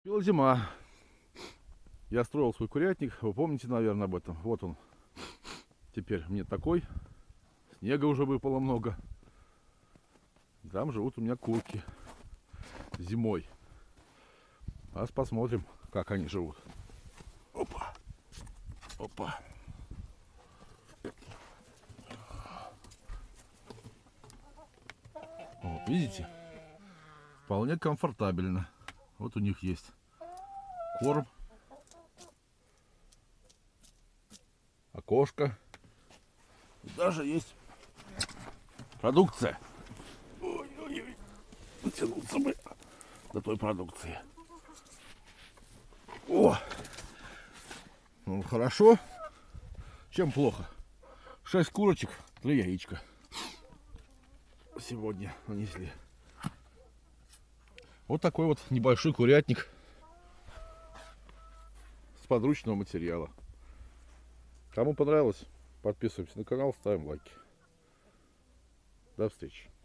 Была зима. Я строил свой курятник. Вы помните, наверное, об этом. Вот он. Теперь мне такой. Снега уже выпало много. Там живут у меня курки. Зимой. Сейчас посмотрим, как они живут. Опа. Опа. Вот, видите? Вполне комфортабельно. Вот у них есть корм, окошко. И даже есть продукция. Ой-ой-ой. Дотянуться бы до той продукции. О! Ну, хорошо. Чем плохо? 6 курочек, 3 яичка. Сегодня нанесли. Вот такой вот небольшой курятник с подручного материала. Кому понравилось, подписываемся на канал, ставим лайки. До встречи.